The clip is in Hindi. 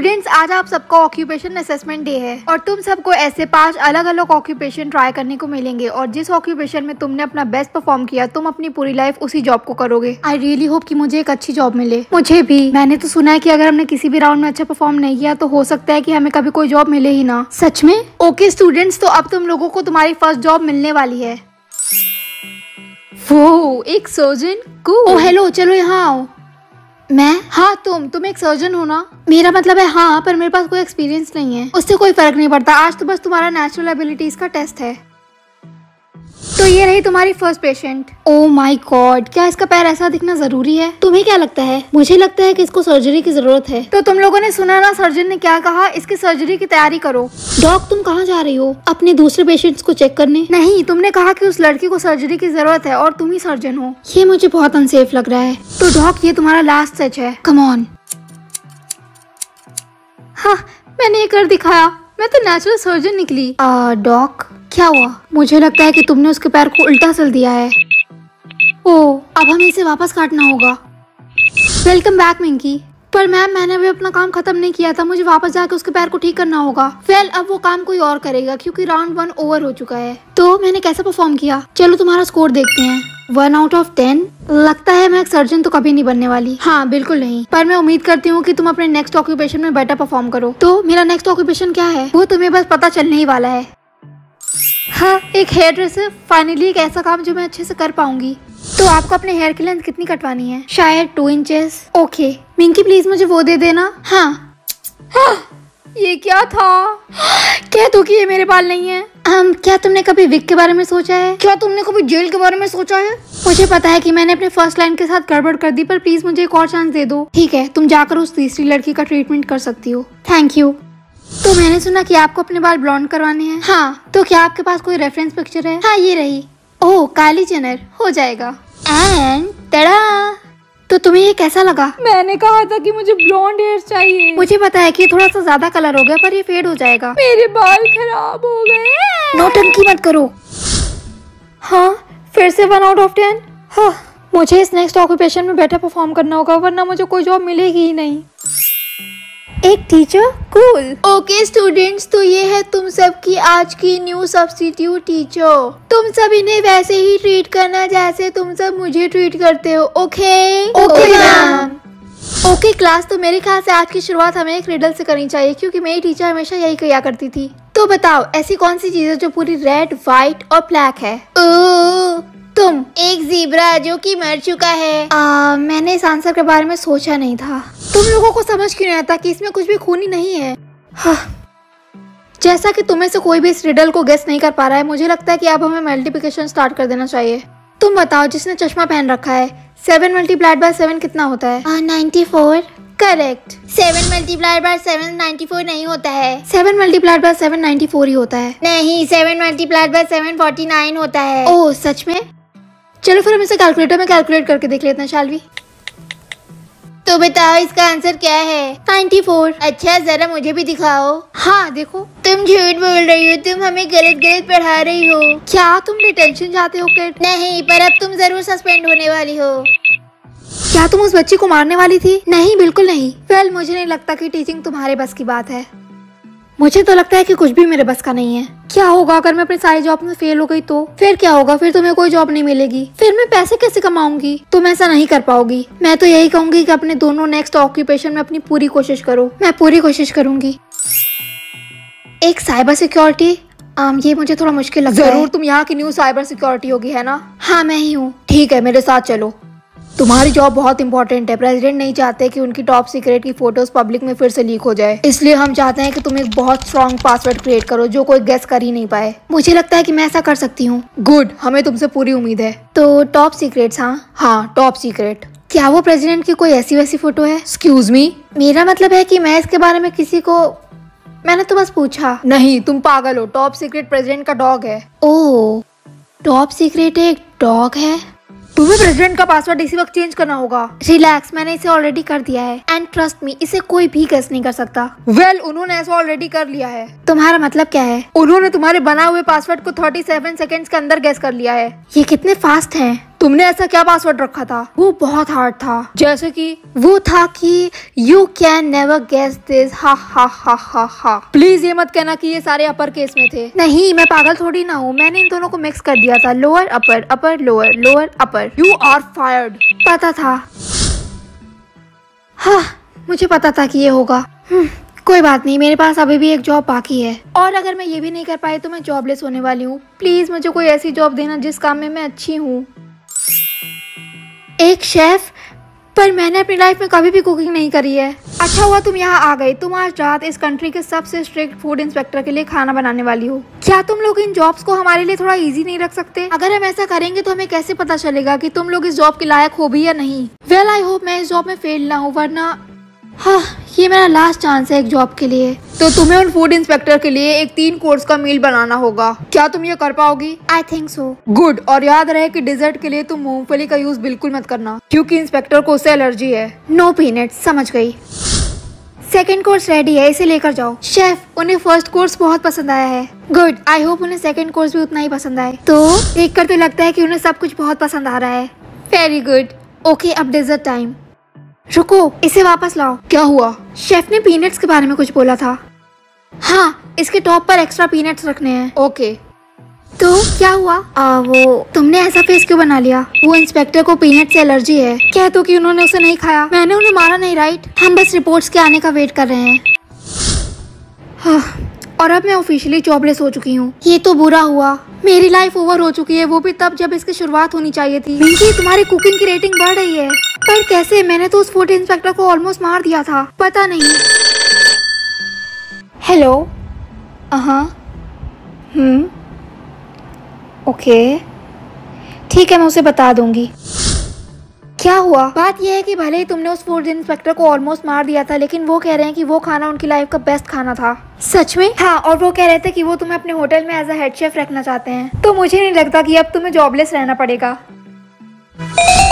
स्टूडेंट्स, आज आप सबका ऑक्यूपेशन असेसमेंट डे है और तुम सबको ऐसे 5 अलग अलग ऑक्यूपेशन ट्राई करने को मिलेंगे और जिस ऑक्यूपेशन में तुमने अपना बेस्ट परफॉर्म किया तुम अपनी पूरी लाइफ उसी जॉब को करोगे। आई रियली होप कि मुझे एक अच्छी जॉब मिले। मुझे भी। मैंने तो सुना है कि अगर हमने किसी भी राउंड में अच्छा परफॉर्म नहीं किया तो हो सकता है कि हमें कभी कोई जॉब मिले ही ना। सच में? ओके स्टूडेंट्स, तो अब तुम लोगों को तुम्हारी फर्स्ट जॉब मिलने वाली है। वो एक सर्जन को। ओ हेलो, चलो यहाँ आओ। मैं? हाँ तुम एक सर्जन हो ना? मेरा मतलब है हाँ, पर मेरे पास कोई एक्सपीरियंस नहीं है। उससे कोई फर्क नहीं पड़ता, आज तो बस तुम्हारा नेचुरल एबिलिटीज का टेस्ट है। तो ये रही तुम्हारी first patient. Oh my god, क्या इसका पैर ऐसा दिखना जरूरी है? तुम्हें क्या लगता है? मुझे लगता है कि इसको सर्जरी की जरूरत है। तो तुम लोगों ने सुना ना सर्जन ने क्या कहा, इसकी सर्जरी की तैयारी करो। डॉक, तुम कहाँ जा रही हो? अपने दूसरे पेशेंट्स को चेक करने? नहीं, तुमने कहा कि उस लड़की को सर्जरी की जरूरत है और तुम ही सर्जन हो। ये मुझे बहुत अनसेफ लग रहा है। तो डॉक, ये तुम्हारा लास्ट सच है। Come on. हाँ, मैंने ये कर दिखाया। मैं तो नेचुरल सर्जन निकली। डॉक, क्या हुआ? मुझे लगता है कि तुमने उसके पैर को उल्टा सिल दिया है। ओह, अब हमें इसे वापस काटना होगा। Welcome back Minky. पर मैम, मैंने अभी अपना काम खत्म नहीं किया था, मुझे वापस जाके उसके पैर को ठीक करना होगा। वेल, अब वो काम कोई और करेगा क्योंकि राउंड 1 ओवर हो चुका है। तो मैंने कैसा परफॉर्म किया? चलो तुम्हारा स्कोर देखते हैं। 1 आउट ऑफ 10। लगता है मैं एक सर्जन तो कभी नहीं बनने वाली। हाँ बिल्कुल नहीं, पर मैं उम्मीद करती हूँ कि तुम अपने नेक्स्ट ऑक्यूपेशन में बेटर परफॉर्म करो। तो मेरा नेक्स्ट ऑक्यूपेशन क्या है वो तुम्हें बस पता चलने ही वाला है। हाँ, एक हेयर ड्रेसर। फाइनली एक ऐसा काम जो मैं अच्छे से कर पाऊंगी। तो आपको अपने हेयर की लेंथ कितनी कटवानी है? शायद 2 इंचेस। ओके मिंकी, प्लीज मुझे वो दे देना। हाँ। ये क्या था? कह दो कि ये मेरे बाल नहीं है। क्या तुमने कभी विग के बारे में सोचा है? क्या तुमने कभी जेल के बारे में सोचा है? मुझे पता है कि मैंने अपने फर्स्ट लाइन के साथ गड़बड़ कर दी, पर प्लीज मुझे एक और चांस दे दो। ठीक है, तुम जाकर उस तीसरी लड़की का ट्रीटमेंट कर सकती हो। Thank you. तो मैंने सुना कि आपको अपने बाल ब्लॉन्ड करवाने हैं। हाँ, तो क्या आपके पास कोई रेफरेंस पिक्चर है? हाँ, ये रही। Oh, Kylie Jenner. हो जाएगा। एंड तड़ा। तो तुम्हें ये कैसा लगा? मैंने कहा था कि मुझे ब्लॉन्ड हेयर चाहिए। मुझे पता है कि थोड़ा सा ज्यादा कलर हो गया, पर ये फेड हो जाएगा। मेरे बाल खराब हो गए। नौटंकी मत करो। हाँ, फिर से 1 आउट ऑफ 10। हाँ, मुझे इस नेक्स्ट ऑक्यूपेशन में बेटर परफॉर्म करना होगा, वरना मुझे कोई जॉब मिलेगी ही नहीं। एक टीचर? कूल। ओके स्टूडेंट्स, तो ये है तुम सब की आज की न्यू सब्स्टिट्यूट टीचर। तुम सब इन्हें वैसे ही ट्रीट करना जैसे तुम सब मुझे ट्रीट करते हो। Okay? Okay ma'am. Okay class, तो मेरे ख्याल से आज की शुरुआत हमें एक रिडल से करनी चाहिए क्योंकि मेरी टीचर हमेशा यही किया करती थी। तो बताओ, ऐसी कौन सी चीज है जो पूरी रेड, व्हाइट और ब्लैक है? तुम। एक ज़ीब्रा जो कि मर चुका है। मैंने इस आंसर के बारे में सोचा नहीं था। तुम लोगों को समझ क्यों नहीं आता कि इसमें कुछ भी खूनी नहीं है? जैसा कि तुम्हें से कोई भी इस रिडल को गेस नहीं कर पा रहा है, मुझे लगता है कि अब हमें मल्टीप्लिकेशन स्टार्ट कर देना चाहिए। तुम बताओ, जिसने चश्मा पहन रखा है, 7 मल्टीप्लाइड बाय 7 कितना होता है? 94। करेक्ट। 7 मल्टीप्लाइड बाय 7 94 नहीं होता है। 7 मल्टीप्लाइड बाय 7 94 ही होता है। नहीं, 7 मल्टीप्लाइड बाय 7 49 होता है। ओह सच में? चलो फिर हम इसे कैलकुलेटर में कैलकुलेट करके देख लेते हैं, शाल वी। तो बताओ इसका आंसर क्या है? 94। अच्छा, जरा मुझे भी दिखाओ। हाँ देखो। तुम झूठ बोल रही हो, तुम हमें गलत पढ़ा रही हो। क्या तुम डिटेंशन जाते हो किड? नहीं, पर अब तुम जरूर सस्पेंड होने वाली हो। क्या तुम उस बच्ची को मारने वाली थी? नहीं, बिल्कुल नहीं। वेल, मुझे नहीं लगता कि टीचिंग तुम्हारे बस की बात है। मुझे तो लगता है कि कुछ भी मेरे बस का नहीं है। क्या होगा अगर मैं अपनी सारी जॉब में फेल हो गई तो? फिर क्या होगा? फिर तुम्हें कोई जॉब नहीं मिलेगी। फिर मैं पैसे कैसे कमाऊंगी? तुम ऐसा नहीं कर पाओगी। मैं तो यही कहूंगी कि अपने दोनों नेक्स्ट ऑक्यूपेशन में अपनी पूरी कोशिश करो। मैं पूरी कोशिश करूंगी। एक साइबर सिक्योरिटी, ये मुझे थोड़ा मुश्किल लगता है। जरूर तुम यहाँ की न्यू साइबर सिक्योरिटी होगी, है ना? हाँ, मैं ही हूँ। ठीक है, मेरे साथ चलो। तुम्हारी जॉब बहुत इंपॉर्टेंट है। प्रेसिडेंट नहीं चाहते कि उनकी टॉप सीक्रेट की फोटोज पब्लिक में फिर से लीक हो जाए, इसलिए हम चाहते हैं कि तुम एक बहुत स्ट्रॉन्ग पासवर्ड क्रिएट करो जो कोई गेस कर ही नहीं पाए। मुझे लगता है कि मैं ऐसा कर सकती हूँ। गुड, हमें तुमसे पूरी उम्मीद है। तो टॉप सीक्रेट्स? हाँ, टॉप सीक्रेट। क्या वो प्रेसिडेंट की कोई ऐसी वैसी फोटो है? Excuse me? मेरा मतलब है कि मैं इसके बारे में किसी को, मैंने तो बस पूछा। नहीं, तुम पागल हो। टॉप सीक्रेट प्रेसिडेंट का डॉग है। ओह, टॉप सीक्रेट एक डॉग है? तुम्हें प्रेसिडेंट का पासवर्ड इसी वक्त चेंज करना होगा। रिलैक्स, मैंने इसे ऑलरेडी कर दिया है एंड ट्रस्ट मी, इसे कोई भी गेस नहीं कर सकता। वेल, उन्होंने ऐसा ऑलरेडी कर लिया है। तुम्हारा मतलब क्या है? उन्होंने तुम्हारे बना हुए पासवर्ड को 37 सेकंड्स के अंदर गेस कर लिया है। ये कितने फास्ट हैं। तुमने ऐसा क्या पासवर्ड रखा था? वो बहुत हार्ड था। जैसे कि? वो था कि you can never guess this, हा हा हा हा हा। प्लीज ये मत कहना कि ये सारे अपर केस में थे। नहीं, मैं पागल थोड़ी ना हूँ, मैंने इन दोनों को मिक्स कर दिया था। Lower upper, upper lower, lower upper. You are fired. पता था। हाँ, मुझे पता था कि ये होगा। कोई बात नहीं, मेरे पास अभी भी एक जॉब बाकी है, और अगर मैं ये भी नहीं कर पाई तो मैं जॉबलेस होने वाली हूँ। प्लीज मुझे कोई ऐसी जॉब देना जिस काम में मैं अच्छी हूँ। एक शेफ? पर मैंने अपनी लाइफ में कभी भी कुकिंग नहीं करी है। अच्छा हुआ तुम यहाँ आ गई। तुम आज रात इस कंट्री के सबसे स्ट्रिक्ट फूड इंस्पेक्टर के लिए खाना बनाने वाली हो। क्या तुम लोग इन जॉब्स को हमारे लिए थोड़ा इजी नहीं रख सकते? अगर हम ऐसा करेंगे तो हमें कैसे पता चलेगा कि तुम लोग इस जॉब के लायक हो भी या नहीं? वेल, आई होप मैं इस जॉब में फेल ना हूँ, वरना हाँ, ये मेरा लास्ट चांस है एक जॉब के लिए। तो तुम्हें उन फूड इंस्पेक्टर के लिए एक 3 कोर्स का मील बनाना होगा। क्या तुम ये कर पाओगी? I think so. गुड। और याद रहे कि डिजर्ट के लिए तुम मूंगफली का यूज बिल्कुल मत करना, क्योंकि इंस्पेक्टर को उससे एलर्जी है। नो पीनट, समझ गई। सेकंड कोर्स रेडी है, इसे लेकर जाओ। शेफ, उन्हें फर्स्ट कोर्स बहुत पसंद आया है। गुड, आई होप उन्हें सेकंड कोर्स भी उतना ही पसंद आए। तो देखकर तो लगता है कि उन्हें सब कुछ बहुत पसंद आ रहा है। Very good. ओके, अब डेजर्ट टाइम। रुको, इसे वापस लाओ। क्या हुआ? शेफ ने पीनट्स के बारे में कुछ बोला था। हाँ, इसके टॉप पर एक्स्ट्रा पीनट्स रखने हैं। ओके। तो क्या हुआ? वो तुमने ऐसा फेस क्यों बना लिया? वो इंस्पेक्टर को पीनट से एलर्जी है। कह दो कि उन्होंने उसे नहीं खाया। मैंने उन्हें मारा नहीं, राइट? हम बस रिपोर्ट्स के आने का वेट कर रहे हैं। हाँ, और अब मैं ऑफिशियली जॉबलेस हो चुकी हूँ। ये तो बुरा हुआ। मेरी लाइफ ओवर हो चुकी है, वो भी तब जब इसकी शुरुआत होनी चाहिए थी। मिंकी, तुम्हारी कुकिंग की रेटिंग बढ़ रही है। पर कैसे? मैंने तो उस फूड इंस्पेक्टर को ऑलमोस्ट मार दिया था। पता नहीं। हेलो। ओके, ठीक है, मैं उसे बता दूंगी। क्या हुआ? बात यह है कि भले ही तुमने उस फूड इंस्पेक्टर को ऑलमोस्ट मार दिया था, लेकिन वो कह रहे हैं कि वो खाना उनकी लाइफ का बेस्ट खाना था। सच में? हाँ, और वो कह रहे थे कि वो तुम्हें अपने होटल में एज अ हेड शेफ रखना चाहते हैं। तो मुझे नहीं लगता कि अब तुम्हें जॉबलेस रहना पड़ेगा।